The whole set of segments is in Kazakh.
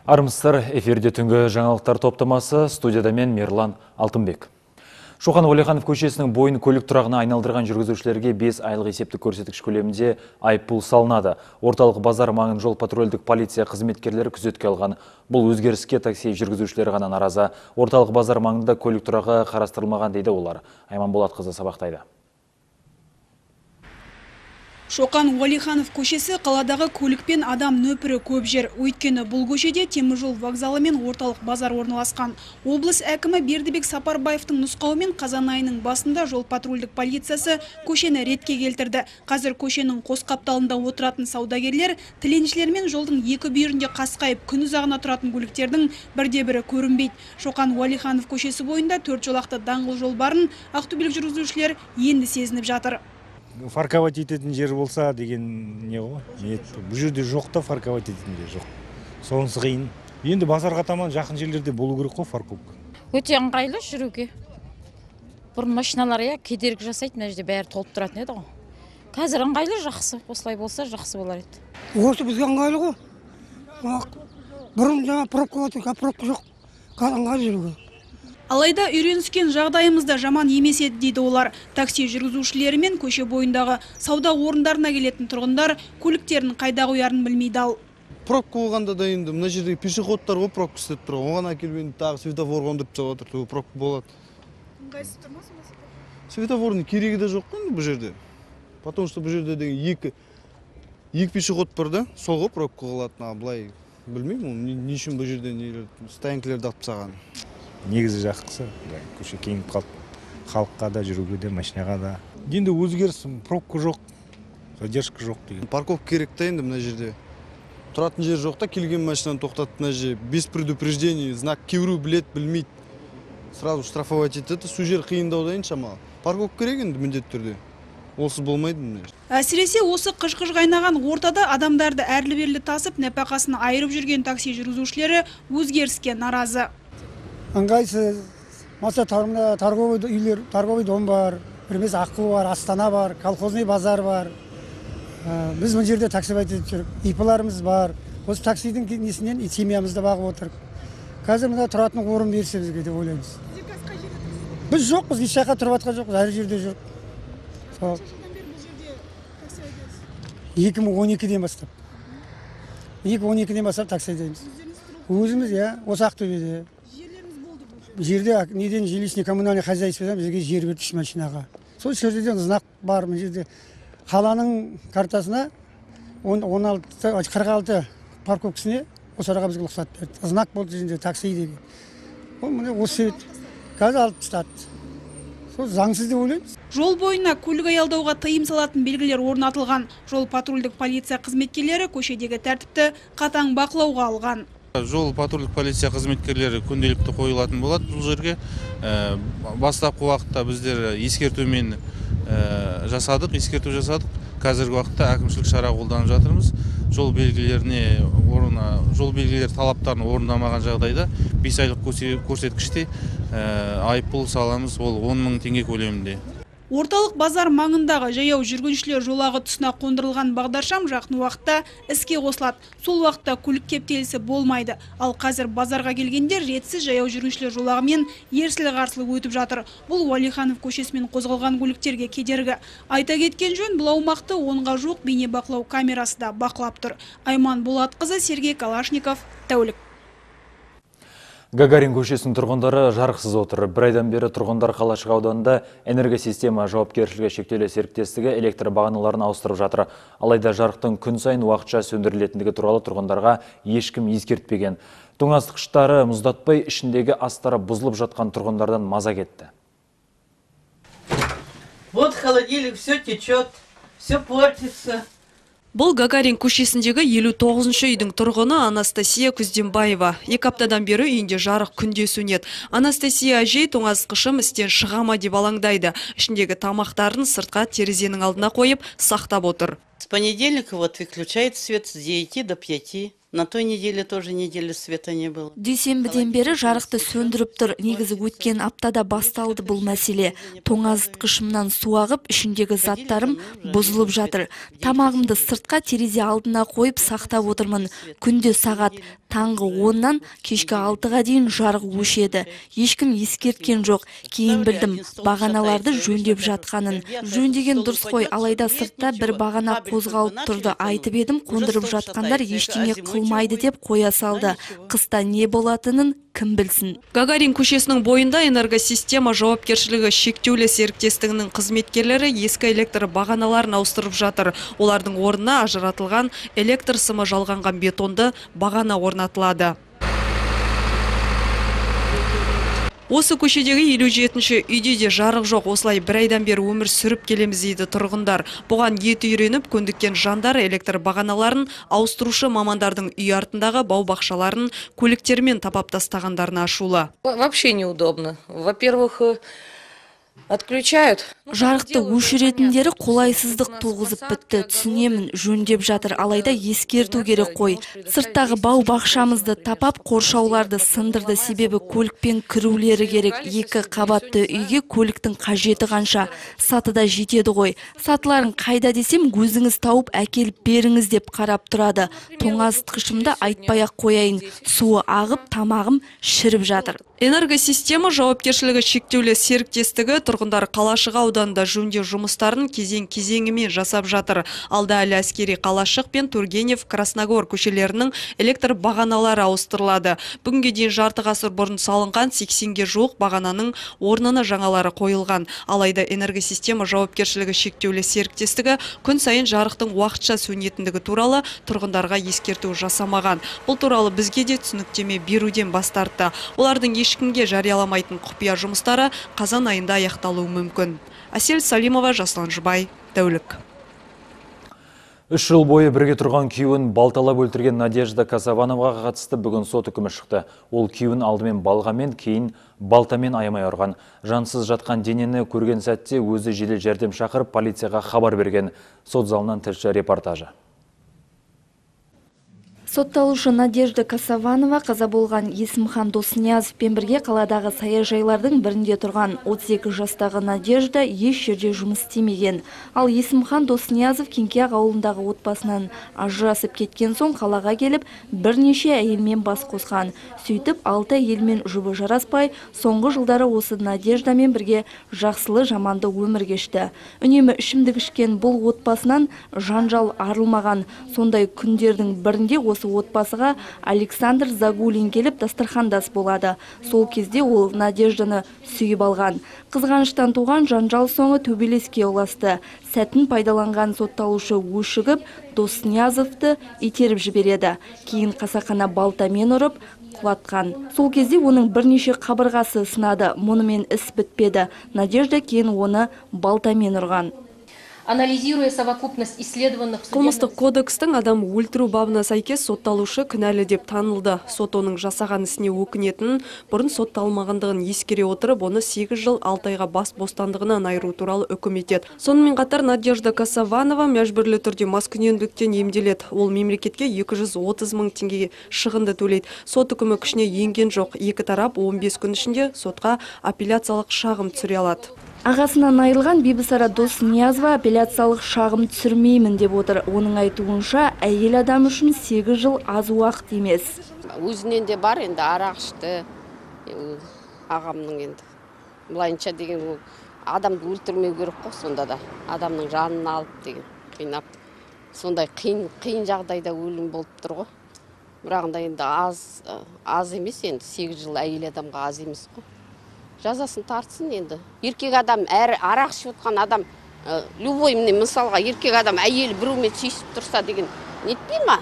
Армысыздар, эфирде түнгі жаңалықтар топтамасы, студияда мен Мерлан Алтынбек. Шоқан Уәлиханов көшесінің бойын көлік тұрағына айналдырған жүргізушілерге 5 айлық есептік көрсеткіш көлемінде айыппұл салынады. Орталық базар маңын жол патрульдік полиция қызметкерлері күзетке алған. Бұл өзгеріске такси жүргізушілері ғана наразы. Орталық базар маңында көлік тұрағы қарастырылмаған дейді олар. Айман Болатқызы сабақтайды. Шоқан Уәлиханов көшесі қаладағы көлікпен адам нөпірі көп жер. Өйткені бұл көшеде теміржол вокзалы мен орталық базар орналасқан. Облыс әкімі Бердібек Сапарбаевтың нұсқауымен қазан айының басында жол патрульдік полициясы көшені ретке келтірді. Қазір көшенің қос қапталында отыратын саудагерлер тіленшілермен жолдың екі бүйірінде қасқайып күн ұзағына тұратын көліктердің бірде-бірі көрінбейді. Шоқан Уәлиханов көшесі бойында 4 жолақты даңғыл жол барын ақтөбелік жүргізушілер енді сезініп жатыр. Парковать ететін жер болса деген не ғой? Бұл жерде жоқ та парковать ететін жер жоқ. Сонысы қиын. Енді базарға таман жақын жерлерде болу керек қой парковка. Өте ыңғайлы жүруге. Бұрын машиналар кедергі жасайды, мына жерде бәрі толып тұратын еді ғой. Қазір ыңғайлы, жақсы. Осылай болса жақсы болар еді. Осы бізге ыңғайлы ғой. Бұрын жаңа пробка жоқ. Қазір ыңғайлы жүруге. Алайда үйреніскен жағдайымызда жаман емес еді дейді олар. Такси жүргізушілері мен көше бойындағы сауда орындарына келетін тұрғындар көліктерін қайда қоярын білмей дал. Пробка болғанда да енді мына жерде пешеходтар ғой пробка істеп тұр. Оған әкелгенде тағы светофор қондырып жатыр, пробка болады. Ыңғайсыз тұрмасыз ба? Светофордың керегі де жоқ қой бұл жерде. Потому что бұл жерде деген екі пешеход бар да, солға пробка қалатын. Былай білмеймін, не үшін бұл жерде стоянкілерді алып тастаған. Негізі жақсы, көше кеңіп қалды. Халыққа да, жүруге де, машинаға да. Енді өзгеріс, пробка жоқ, задержка жоқ деген. Парковка керек та енді мына жерде. Тұратын жер жоқ та, келген машинаны тоқтатып мына жерде без предупреждения, знак кеуру білет, білмейді. Сразу штрафовать етеді, су жер қиындау да шамалы. Парковка керек енді міндетті түрде. Олсыз болмайды мына жерде. Әсіресе осы қыш-қыш қайнаған ортада адамдарды әрлі-берлі тасып, нәпақасын айырып жүрген такси жүргізушілері өзгеріске наразы. Ыңғайсыз, маса торговый үйлер, торговый дом бар, бірмес Аққу бар, Астана бар, колхозный базар бар. Біз бұл жерде такси айтып жүрік, ипаларымыз бар. Осы таксидің несінен семьямызды бағып отырып. Қазір мұнда тұратын орын берсе бізге деп ойлаймыз. Біз жоқпыз, еш жаққа тұрып атқан жоқпыз, әр жерде жүрік. 2012-ден бастап. 2012-ден бастап такси айдаймыз. Өзіміз, осы Ақтөбеде. Жерде неден жилищный коммунальный хозяйстводан бізге жер берді 3 машинаға. Сол жерден знак бар, бұл жерде қаланың картасына 46 парковкасіне осы араға бізге рұқсат берді. Знак болды жерде такси деген. Ол міне осы қазір алып тастады. Сол заңсыз деп ойлаймыз. Жол бойына көлік аялдауға тыйым салатын белгілер орнатылған. Жол патрульдік полиция қызметкерлері көшедегі тәртіпті қатаң бақылауға алған. Жол патрульдік полиция қызметкерлері күнделікті қойылатын болады бұл жерге. Бастапқы уақытта біздер ескерту жасадық. Қазіргі уақытта әкімшілік шара қолданып жатырмыз. Жол белгілері талаптарын орындамаған жағдайда 5 айлық көрсеткіште айыппұл саламыз, ол 10 000 теңге көлемінде. Орталық базар маңындағы жаяу жүргіншілер жолағы тұсына қондырылған бағдаршам жақын уақытта іске қосылады. Сол уақытта көлік кептелісі болмайды. Ал қазір базарға келгендер ретсіз жаяу жүргіншілер жолағымен ерсілі-қарсылы өтіп жатыр. Бұл Уәлиханов көшесімен қозғалған көліктерге кедергі. Айта кеткен жөн, бұл аумақты 10-ға жоқ бейнебақылау камерасы да бақылап тұр. Айман Болатқызы, Сергей Калашников, тәулік. Гагарин көшесінің тұрғындары жарықсыз отыр. Бір айдан бері тұрғындар Қалашық ауданында энергосистема жауапкершілігі шектеулі серіктестігі электр бағаналарын ауыстырып жатыр. Алайда жарықтың күн сайын уақытша сөндірілетіндігі туралы тұрғындарға ешкім ескертпеген. Тоңазытқыштары мұздатпай, ішіндегі астары бұзылып жатқан тұрғындардан маза кетті. Вот холодильник, все течет, все портится. Бұл Гагарин көшесіндегі 59-шы үйдің тұрғыны Анастасия Күзденбаева. 2 аптадан бері үйінде жарық күнде сөнеді. Анастасия әжей тоңазытқышым істен шығама деп алаңдайды. Ішіндегі тамақтарын сыртқа терезенің алдына қойып сақтап отыр. С понедельника вот выключает свет с 9 до 5. На той неделе тоже недели света не было. Дүйсенбіден бері жарықты сөндіріп тұр. Негізі өткен аптада басталды бұл мәселе. Тоңазытқышымнан су ағып, ішіндегі заттарым бұзылып жатыр. Тамағымды сыртқа терезе алдына қойып сақтап отырмын. Күнде сағат таңғы 10-нан кешкі 6-ға дейін жарық өшеді. Ешкім ескерткен жоқ. Кейін білдім, бағаналарды жөндеп жатқанын. Жөндеген дұрыс қой, алайда сыртта бір бағана қозғалып тұрды. Айтып едім, қондырып жатқандар ештеңе қылмайды деп қоя салды. Қыста не болатынын кім білсін. Гагарин көшесінің бойында энергосистема жауапкершілігі шектеулі серіктестігінің қызметкерлері ескі электр бағаналарын ауыстырып жатыр. Олардың орнына ажыратылған электр сымы жалғанған бетонды бағана орнатылады. Осы көшедегі 57-ші үйде де жарық жоқ. Осылай бір айдан бері өмір сүріп келеміз дейді тұрғындар. Бұған еті үйреніп көндіккен жандар электр бағаналарын ауыстырушы мамандардың үй артындағы бау-бақшаларын көліктермен тапап тастағандарына ашулы. Вообще неудобно. Во-первых, отключают. Жарықты өшіретіндері қолайсыздық туғызып бітті. Түсінемін, жөндеп жатыр, алайда ескерту керек қой. Сырттағы бау-бақшамызды тапап, қоршауларды сындырды, себебі көлікпен кірулері керек. 2 қабатты үйге көліктің қажеті қанша. Сатыда жетеді ғой. Сатыларын қайда десем, өзіңіз тауып әкеліп беріңіз деп қарап тұрады. Тоңазытқышымды айтпай-ақ қояйын. Суы ағып, тамағым шіріп жатыр. Энергосистема жауапкершілігі шектеулі серіктестігі тұрғындар Қалашық ауданында жөндеу жұмыстарын кезең-кезеңімен жасап жатыр. Алда әлі әскери Қалашық пен Тургенев, Красногор көшелерінің электр бағаналары ауыстырылады. Бүгінге дейін жарты ғасыр бұрын салынған 80-ге жуық бағананың орнына жаңалары қойылған. Алайда энергосистема жауапкершілігі шектеулі серіктестігі күн сайын жарықтың уақытша сөнетіндігі туралы тұрғындарға ескерту жасамаған. Бұл туралы бізге де түсініктеме беруден бас тартты. Олардың ешкімге жарияламайтын құпия жұмыстары қазан айында аяқталуы мүмкін. Әсел Салимова, Жаслан Жұбай, Тәулік. 3 жыл бойы бірге тұрған күйеуін балталап өлтірген Надежда Касавановаға қатысты бүгін сот үкімі шықты. Ол күйеуін алдымен балғамен, кейін балтамен аямай ұрған. Жансыз жатқан денені көрген сәтте өзі жедел жәрдем шақырып полицияға хабар берген. Сот залынан тілші репортажы. Сотталушы Надежда Касаванова қаза болған Есімхан Досниязовпен бірге қаладағы саяжайлардың бірінде тұрған. 32 жастағы Надежда еш жерде жұмыс істемеген. Ал Есімхан Досниязов Кеңкияқ ауылындағы отбасынан ажырасып кеткен соң қалаға келіп, бірнеше әйелмен бас қосқан. Сөйтіп, 6 әйелмен жұбы жараспай, соңғы жылдары осы Надеждамен бірге жақсылы жаманды өмір кешті. Үнемі ішімдік ішкен бұл отбасынан жанжал арылмаған. Сондай күндердің бірінде осы отбасыға Александр Загулин келіп дастархандас болады. Сол кезде ол Надежданы сүйіп алған. Қызғаныштан туған жанжал соңы төбелеске ұласты. Сәтін пайдаланған сотталушы өшігіп, Досниязовты итеріп жібереді. Кейін қасақана балтамен ұрып, құлатқан. Сол кезде оның бірнеше қабырғасы сынады. Мұнымен іс бітпеді. Надежда кейін оны балтамен ұрған. Анализируя совокупность исследованных... Қылмыстық кодекстің адам өлтіру бабына сәйкес сотталушы кінәлі деп танылды. Сот оның жасаған ісіне өкінетінін, бұрын сотталмағандығын ескере отырып, оны 8 жыл 6 айға бас бостандығынан айыру туралы үкім етеді. Сонымен қатар Надежда Касаванова мәжбүрлі түрде маскүнемдіктен емделеді. Ол мемлекетке 230 мың теңгеге шығынды төлейді. Сот үкімі күшіне енген жоқ. Екі тарап 15 күн ішінде сотқа апелляциялық шағым түсіре алады. Ағасынан айырылған Бибісара Досниязова апелляциялық шағым түсірмеймін деп отыр. Оның айтуынша, әйел адам үшін 8 жыл аз уақыт емес. Өзінен де бар енді арақ ішті. Ағамның енді. Бұлайынша деген адамды өлтірмеу керек қой сонда да. Адамның жанын алып деген қинап. Сондай қиын жағдайда өлім болып тұр ғой. Бірағында енді аз емес енді 8 жыл әйел адамға аз емес қой. Жазасын тартсын енді. Еркек адам, арақ ішіп отқан адам, любой мысалға еркек адам әйелі біреумен шешіп тұрса деген нетпей ма?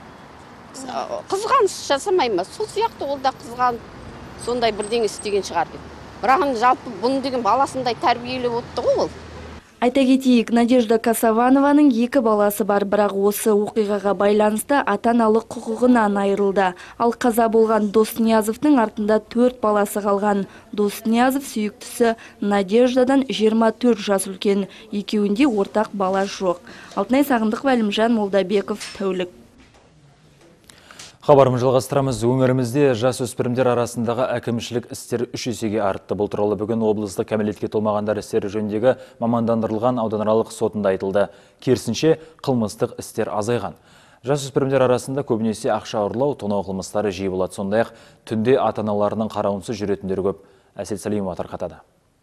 Қызғаныш жасамай ма? Сол сияқты ол да қызған сондай бірдеңе істеген шығар деп. Бірақ жалпы бұны деген баласындай тәрбиелеп отты ғой ол. Айта кетейік, Надежда Касаванованың 2 баласы бар, бірақ осы оқиғаға байланысты ата-аналық құқығынан айырылды. Ал қаза болған Досниязовтың артында 4 баласы қалған. Досниязов сүйіктісі Надеждадан 24 жас үлкен, екеуінде ортақ бала жоқ. Алтынай Сағындық, Әлімжан Молдабеков, Тәулік. Хабарымызды жалғастырамыз. Өңірімізде жасөспірімдер арасындағы әкімшілік істер 3 есеге артты. Бұл туралы бүгін облыстық кәмелетке толмағандар істері жөніндегі мамандандырылған ауданаралық сотында айтылды. Керісінше, қылмыстық істер азайған. Жасөспірімдер арасында көбінесе ақша ұрлау, тонау қылмыстары жиі болады. Сондай-ақ түнде ата-аналарының қарауынсыз жүретіндері көп. Әсел Салимова тарқатады.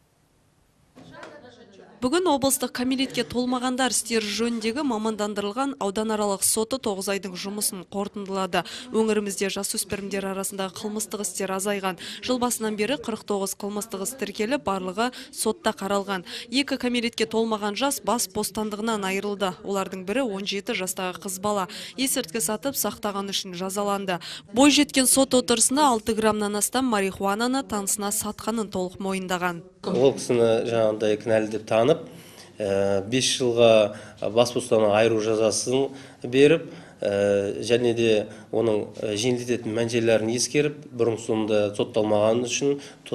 Бүгін облыстық кәмелетке толмағандар істері жөніндегі мамандандырылған ауданаралық соты 9 айдың жұмысын қорытындылады. Өңірімізде жасөспірімдер арасындағы қылмыстық істер азайған. Жыл басынан бері 49 қылмыстық іс тіркеліп, барлығы сотта қаралған. 2 кәмелетке толмаған жас бас бостандығынан айырылды. Олардың бірі 17 жастағы қыз бала. Есірткі сатып сақтаған үшін жазаланды. Бой жеткен сот отырысында 6 граммнан астам марихуананы танысына сатқанын толық мойындаған. Ол кісіні жаңағыдай кінәлі деп танып, 5 жылға бас бостандығынан айыру жазасын беріп, және де оның жеңілдететін мән-жайларын ескеріп, бұрын-соңды сотталмаған үшін,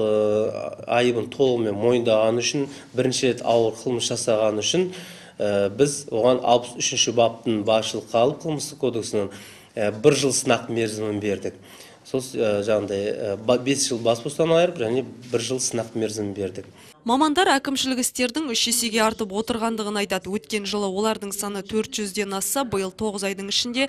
айыбын толығымен мойындаған үшін, бірінші рет ауыр қылмыс жасаған үшін, біз оған 63-ші баптың басшылыққа алып қылмыстық кодексінің 1 жыл сынақ мерзімін бердік. Сол жаңағыдай 5 жыл бас бостандығынан айырып, және 1 жыл сынақ мерзімін бердік. Мамандар әкімшілік істердің 3 есеге артып отырғандығын айтады. Өткен жылы олардың саны 400-ден асса, биыл 9 айдың ішінде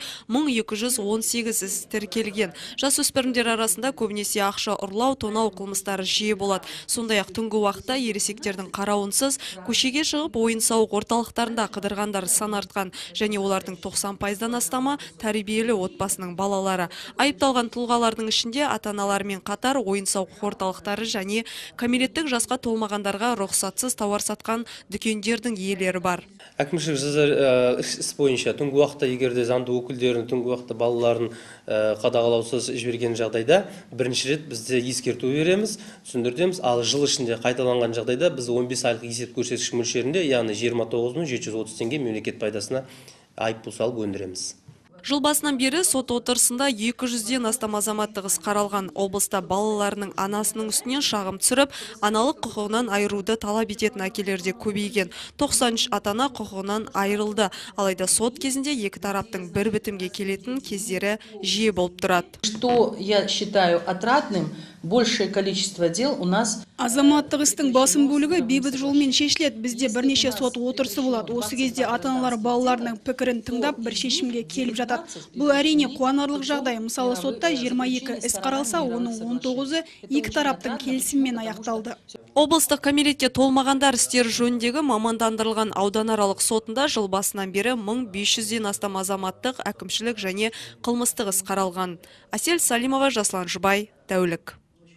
1218 іс тіркелген. Жасөспірімдер арасында көбінесе ақша ұрлау, тонау қылмыстары жиі болады. Сондай-ақ түнгі уақытта ересектердің қарауынсыз көшеге шығып ойын-сауық орталықтарында қыдырғандар сан артқан, және олардың 90%-дан астамы тәрбиелі отбасының балалары. Айыпталған тұлғалардың ішінде ата-аналармен қатар ойын-сауық орталықтары және кәмелеттік жасқа толмаған рұқсатсыз тауар сатқан дүкендердің иелері бар. Әкімшілік іс бойынша түнгі уақытта егерде заңды өкілдерін түнгі уақытта балаларын қадағалаусыз жіберген жағдайда бірінші рет бізде ескерту береміз, түсіндіртеміз. Ал жыл ішінде қайталанған жағдайда біз 15 айлық есеп көрсеткіш мөлшерінде, яғни 29.730 теңге мемлекет пайдасына айыппұл салып өндіреміз. Жыл басынан бері сот отырысында 200-ден астам азаматтық іс қаралған. Облыста балаларының анасының үстінен шағым түсіріп, аналық құқығынан айыруды талап ететін әкелерде көбейген. 93 ата-ана құқығынан айырылды. Алайда сот кезінде екі тараптың бір бітімге келетін кездері жиі болып тұрады. Что я считаю отрадным, большее количество дел у нас. Азаматтық істің басым бөлігі бейбіт жолмен шешіледі. Бізде бірнеше сот отырысы болады. Осы кезде ата-аналар балаларының пікірін тыңдап, бір шешімге келіп жатады. Бұл әрине қуанарлық жағдай. Мысалы, сотта 22 іс қаралса, оның 19-ы екі тараптың келісіммен аяқталды. Облыстық кәмелетке толмағандар істері жөніндегі мамандандырылған ауданаралық сотында жыл басынан бері 1500-ден астам азаматтық, әкімшілік және қылмыстық іс қаралған. Әсел Салимова, Жаслан Жұбай, Тәулік.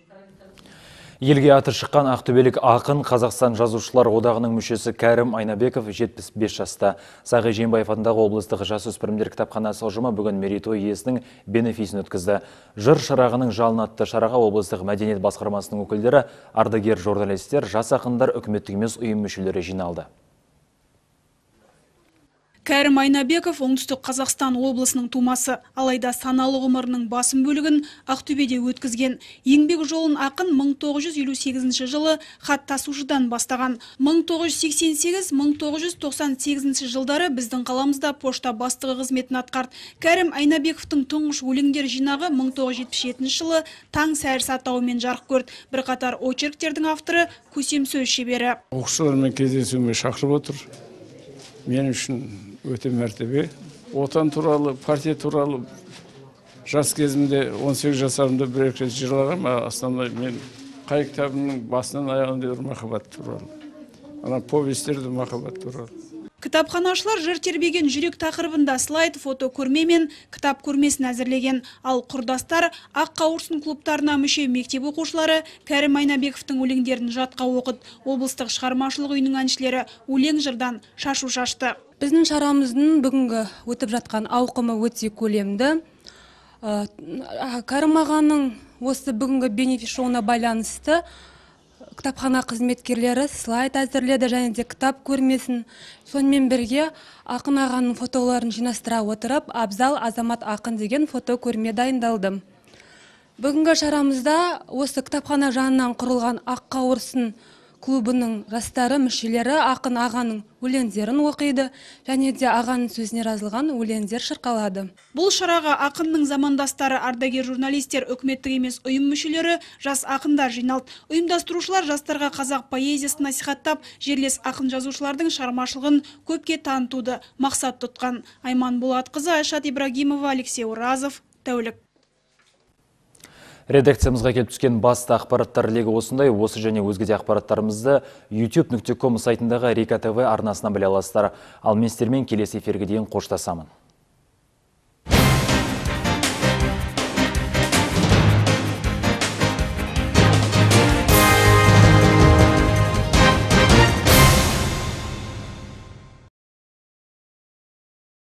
Елге аты шыққан ақтөбелік ақын Қазақстан жазушылар одағының мүшесі Кәрім Айнабеков 75 жаста. Сағи Жиенбаев атындағы облыстық жасөспірімдер кітапханасы ұжымы бүгін мерейтой иесінің бенефисін өткізді. Жыр шырағының жалын атты шараға облыстық мәдениет басқармасының өкілдері, ардагер журналистер, жас ақындар, үкіметтік емес ұйым мүшелері жиналды. Кәрім Айнабеков оңтүстік Қазақстан облысының тумасы, алайда саналы ғұмырының басым бөлігін Ақтөбеде өткізген. Еңбек жолын ақын 1958 жылы хат тасушыдан бастаған. 1988-1998 жылдары біздің қаламызда пошта бастығы қызметін атқарды. Кәрім Айнабековтың тұңғыш өлеңдер жинағы 1977 жылы таң сәріс атауымен жарық көрді. Бірқатар очерктердің авторы, көсем сөз шебері. Оқушылармен кездесуіме шақырып отыр. Мен үшін өте мәртебе. Отан туралы, партия туралы жас кезімде 18 жасарымда бір-екі рет жырлағам. Астанада мен қай кітабымның басынан аяғында махаббат туралы. Ана повестерді махаббат туралы. Кітапханашылар жыр тербеген жүрек тақырыбында слайд, фото көрме мен кітап көрмесін әзірлеген. Ал құрдастар ақ қауырсын клубтарына мүше мектеп оқушылары Кәрім Айнабековтың өлеңдерін жатқа оқыды. Облыстық шығармашылық үйінің әншілері өлең жырдан шашу шашты. Біздің шарамыздың бүгінгі өтіп жатқан ауқымы өте көлемді. Кәрім ағаның осы бүгінгі бенефис шоуына байланысты кітапхана қызметкерлері слайд әзірледі және де кітап көрмесін. Сонымен бірге ақын ағаның фотоларын жинастыра отырып, Абзал Азамат ақын деген фото көрме дайындалды. Бүгінгі шарамызда осы кітапхана жанынан құрылған ақ қауырсын клубының жастары мүшелері ақын ағаның өлеңдерін оқиды, және де ағаның сөзіне жазылған өлеңдер шырқалады. Бұл шараға ақынның замандастары, ардагер журналистер, үкіметтік емес ұйым мүшелері, жас ақындар жиналды. Ұйымдастырушылар жастарға қазақ поэзиясын насихаттап, жерлес ақын жазушылардың шығармашылығын көпке танытуды мақсат тұтқан. Айман Болатқызы, Айшат Ибрагимова, Алексей Уразов, тәулік. Редакциямызға келіп түскен басты ақпараттар легі осындай. Осы және өзге де ақпараттарымызды youtube.com сайтындағы Рика ТВ арнасынан біле аласыздар. Ал мен сіздермен келесі эфирге дейін қоштасамын.